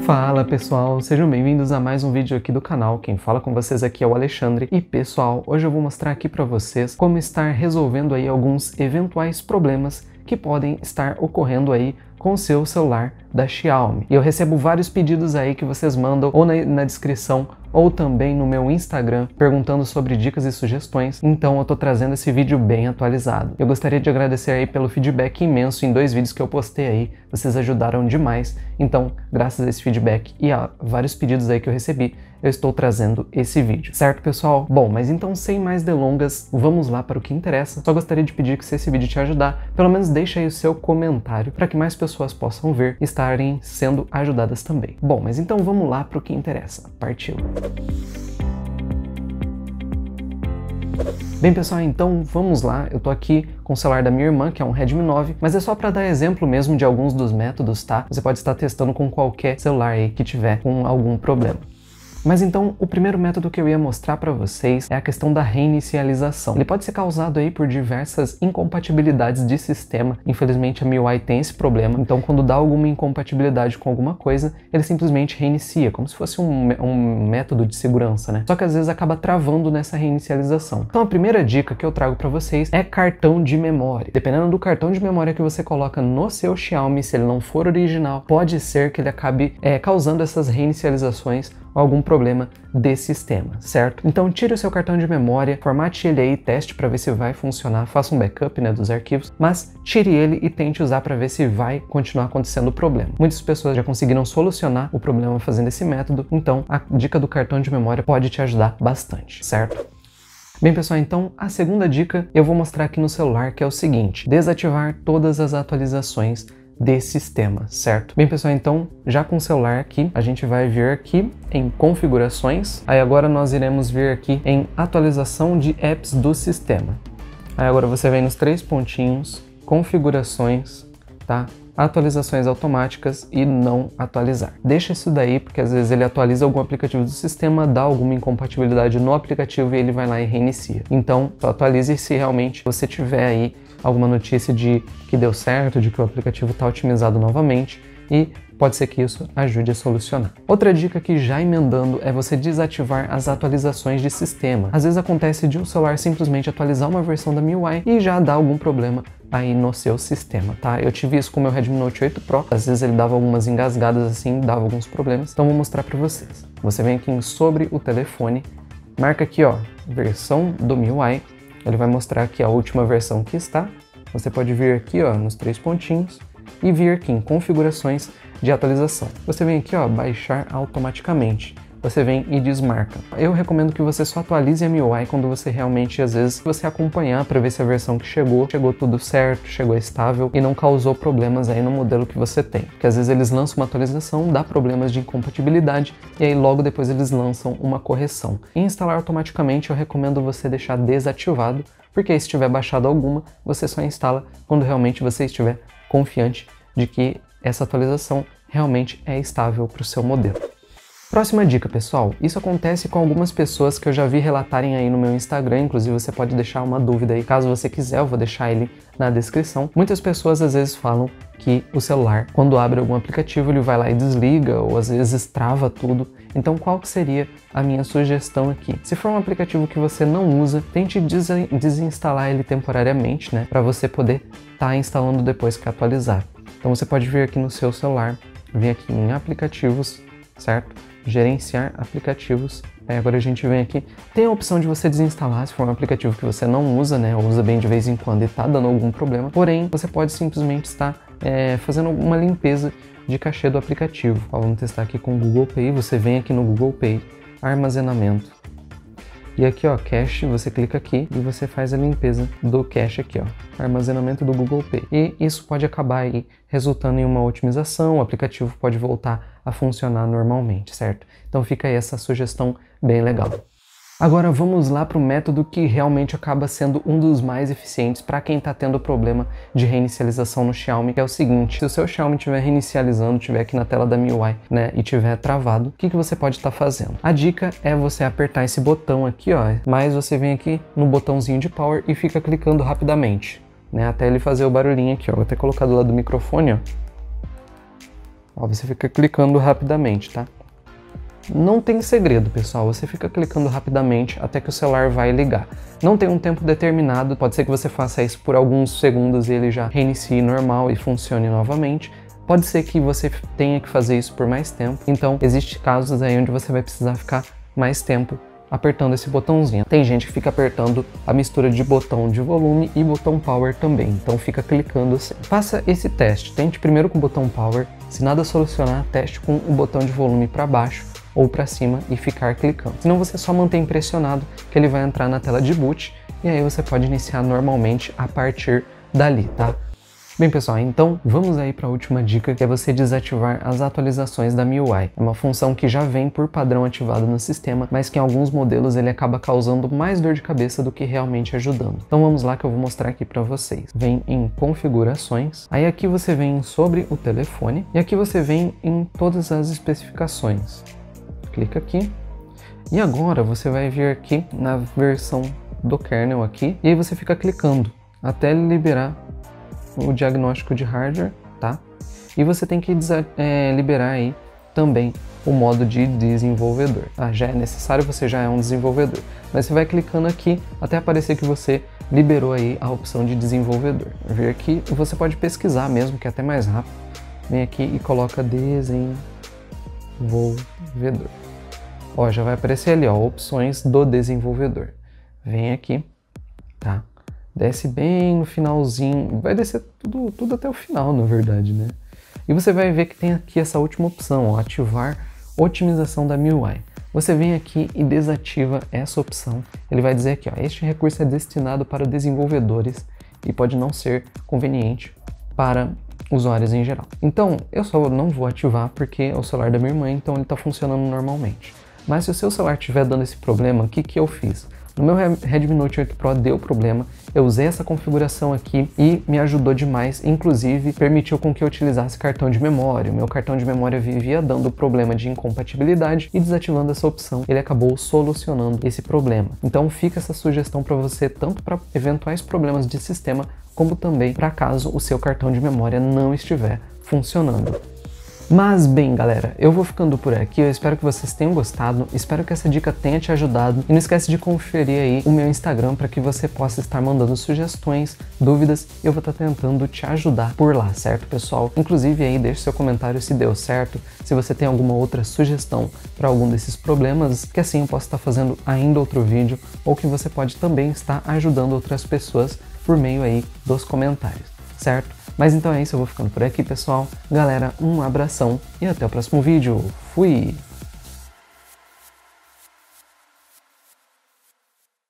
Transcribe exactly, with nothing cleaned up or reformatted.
Fala pessoal, sejam bem-vindos a mais um vídeo aqui do canal. Quem fala com vocês aqui é o Alexandre. E pessoal, hoje eu vou mostrar aqui para vocês como estar resolvendo aí alguns eventuais problemas que podem estar ocorrendo aí com o seu celular da Xiaomi. E eu recebo vários pedidos aí que vocês mandam ou na, na descrição ou também no meu Instagram perguntando sobre dicas e sugestões, então eu tô trazendo esse vídeo bem atualizado. Eu gostaria de agradecer aí pelo feedback imenso em dois vídeos que eu postei aí, vocês ajudaram demais, então graças a esse feedback e a vários pedidos aí que eu recebi, eu estou trazendo esse vídeo, certo pessoal? Bom, mas então sem mais delongas, vamos lá para o que interessa. Só gostaria de pedir que se esse vídeo te ajudar, pelo menos deixa aí o seu comentário para que mais pessoas possam ver e estarem sendo ajudadas também. Bom, mas então vamos lá para o que interessa. Partiu! Bem pessoal, então vamos lá, eu tô aqui com o celular da minha irmã, que é um Redmi nove, mas é só para dar exemplo mesmo de alguns dos métodos, tá? Você pode estar testando com qualquer celular aí que tiver com algum problema. Mas então, o primeiro método que eu ia mostrar para vocês é a questão da reinicialização. Ele pode ser causado aí por diversas incompatibilidades de sistema. Infelizmente a M I U I tem esse problema, então quando dá alguma incompatibilidade com alguma coisa, ele simplesmente reinicia, como se fosse um, um método de segurança, né? Só que às vezes acaba travando nessa reinicialização. Então a primeira dica que eu trago para vocês é cartão de memória. Dependendo do cartão de memória que você coloca no seu Xiaomi, se ele não for original, pode ser que ele acabe é, causando essas reinicializações algum problema desse sistema, certo? Então tire o seu cartão de memória, formate ele aí, teste para ver se vai funcionar, faça um backup, né, dos arquivos, mas tire ele e tente usar para ver se vai continuar acontecendo o problema. Muitas pessoas já conseguiram solucionar o problema fazendo esse método, então a dica do cartão de memória pode te ajudar bastante, certo? Bem pessoal, então a segunda dica eu vou mostrar aqui no celular, que é o seguinte: desativar todas as atualizações desse sistema, certo? Bem pessoal, então já com o celular aqui, a gente vai vir aqui em configurações, aí agora nós iremos vir aqui em atualização de apps do sistema. Aí agora você vem nos três pontinhos, configurações, tá? Atualizações automáticas e não atualizar. Deixa isso daí, porque às vezes ele atualiza algum aplicativo do sistema, dá alguma incompatibilidade no aplicativo e ele vai lá e reinicia. Então, só atualize se realmente você tiver aí alguma notícia de que deu certo, de que o aplicativo está otimizado novamente, e pode ser que isso ajude a solucionar. Outra dica que já emendando é você desativar as atualizações de sistema. Às vezes acontece de um celular simplesmente atualizar uma versão da M I U I e já dá algum problema aí no seu sistema, tá? Eu tive isso com o meu Redmi Note oito Pro, às vezes ele dava algumas engasgadas assim, dava alguns problemas, então vou mostrar para vocês. Você vem aqui em sobre o telefone, marca aqui ó, versão do M I U I, ele vai mostrar aqui a última versão que está, você pode vir aqui ó, nos três pontinhos e vir aqui em configurações de atualização. Você vem aqui ó, baixar automaticamente. Você vem e desmarca. Eu recomendo que você só atualize a M I U I quando você realmente, às vezes, você acompanhar para ver se a versão que chegou, chegou tudo certo, chegou estável e não causou problemas aí no modelo que você tem. Porque às vezes eles lançam uma atualização, dá problemas de incompatibilidade e aí logo depois eles lançam uma correção. E instalar automaticamente eu recomendo você deixar desativado, porque aí se tiver baixado alguma, você só instala quando realmente você estiver confiante de que essa atualização realmente é estável para o seu modelo. Próxima dica, pessoal, isso acontece com algumas pessoas que eu já vi relatarem aí no meu Instagram, inclusive você pode deixar uma dúvida aí, caso você quiser, eu vou deixar ele na descrição. Muitas pessoas às vezes falam que o celular, quando abre algum aplicativo, ele vai lá e desliga, ou às vezes trava tudo. Então qual que seria a minha sugestão aqui? Se for um aplicativo que você não usa, tente des desinstalar ele temporariamente, né, para você poder estar tá instalando depois que atualizar. Então você pode vir aqui no seu celular, vir aqui em aplicativos, certo? Gerenciar aplicativos. Aí agora a gente vem aqui, tem a opção de você desinstalar se for um aplicativo que você não usa, né, ou usa bem de vez em quando e tá dando algum problema, porém você pode simplesmente estar é, fazendo uma limpeza de cache do aplicativo. Ó, vamos testar aqui com o Google Pay, você vem aqui no Google Pay, armazenamento, e aqui ó, cache, você clica aqui e você faz a limpeza do cache aqui ó, armazenamento do Google Pay. E isso pode acabar aí resultando em uma otimização, o aplicativo pode voltar a funcionar normalmente, certo? Então fica aí essa sugestão bem legal. Agora vamos lá para o método que realmente acaba sendo um dos mais eficientes para quem está tendo problema de reinicialização no Xiaomi, que é o seguinte: se o seu Xiaomi estiver reinicializando, estiver aqui na tela da M I U I, né, e estiver travado, o que, que você pode estar tá fazendo? A dica é você apertar esse botão aqui, ó, mas você vem aqui no botãozinho de Power e fica clicando rapidamente, né, até ele fazer o barulhinho aqui, ó. Vou até colocar do lado do microfone, ó. Ó, você fica clicando rapidamente, tá? Não tem segredo, pessoal, você fica clicando rapidamente até que o celular vai ligar. Não tem um tempo determinado, pode ser que você faça isso por alguns segundos e ele já reinicie normal e funcione novamente. Pode ser que você tenha que fazer isso por mais tempo, então existem casos aí onde você vai precisar ficar mais tempo apertando esse botãozinho. Tem gente que fica apertando a mistura de botão de volume e botão power também, então fica clicando assim. Faça esse teste, tente primeiro com o botão power, se nada solucionar, teste com o botão de volume para baixo ou para cima e ficar clicando. Senão você só mantém pressionado que ele vai entrar na tela de boot e aí você pode iniciar normalmente a partir dali, tá? Bem pessoal, então vamos aí para a última dica, que é você desativar as atualizações da M I U I. É uma função que já vem por padrão ativada no sistema, mas que em alguns modelos ele acaba causando mais dor de cabeça do que realmente ajudando. Então vamos lá que eu vou mostrar aqui para vocês. Vem em configurações, aí aqui você vem em sobre o telefone e aqui você vem em todas as especificações. Clica aqui e agora você vai vir aqui na versão do kernel aqui e aí você fica clicando até ele liberar o diagnóstico de hardware, tá? E você tem que é, liberar aí também o modo de desenvolvedor. Ah, já é necessário, você já é um desenvolvedor. Mas você vai clicando aqui até aparecer que você liberou aí a opção de desenvolvedor. Vir aqui, você pode pesquisar mesmo, que é até mais rápido. Vem aqui e coloca desenvolvedor. Ó, já vai aparecer ali, ó, opções do desenvolvedor. Vem aqui, tá? Desce bem no finalzinho, vai descer tudo, tudo até o final, na verdade, né? E você vai ver que tem aqui essa última opção, ó, ativar otimização da M I U I. Você vem aqui e desativa essa opção. Ele vai dizer aqui, ó, este recurso é destinado para desenvolvedores e pode não ser conveniente para usuários em geral. Então, eu só não vou ativar porque é o celular da minha irmã, então ele está funcionando normalmente. Mas se o seu celular estiver dando esse problema, o que que eu fiz? No meu Redmi Note oito Pro deu problema, eu usei essa configuração aqui e me ajudou demais, inclusive permitiu com que eu utilizasse cartão de memória. O meu cartão de memória vivia dando problema de incompatibilidade e desativando essa opção, ele acabou solucionando esse problema. Então fica essa sugestão para você, tanto para eventuais problemas de sistema, como também para caso o seu cartão de memória não estiver funcionando. Mas bem galera, eu vou ficando por aqui, eu espero que vocês tenham gostado, espero que essa dica tenha te ajudado e não esquece de conferir aí o meu Instagram para que você possa estar mandando sugestões, dúvidas, e eu vou estar tentando te ajudar por lá, certo pessoal? Inclusive aí deixe seu comentário se deu certo, se você tem alguma outra sugestão para algum desses problemas, que assim eu posso estar fazendo ainda outro vídeo, ou que você pode também estar ajudando outras pessoas por meio aí dos comentários, certo? Mas então é isso, eu vou ficando por aqui, pessoal. Galera, um abração e até o próximo vídeo. Fui!